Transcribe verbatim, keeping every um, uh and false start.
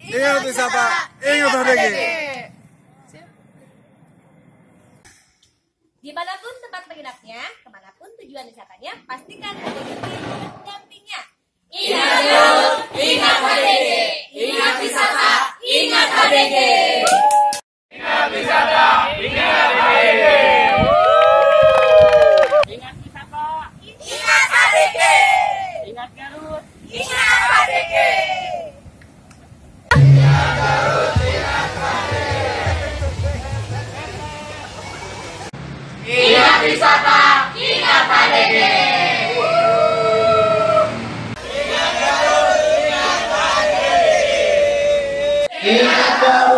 Ingat wisata, ingat H D G. Dimanapun tempat menginapnya, kemanapun tujuan wisatanya, pastikan H D G pendampingnya. Ingat yuk, ingat H D G. Ingat wisata, ingat H D G. Ingat wisata, ingat H D G. Ingat wisata, Ingat H D G. ingat Garut. Ingat H D G. Ingat wisata, ingat H D G. Ingat Garut, ingat H D G. Ingat Garut.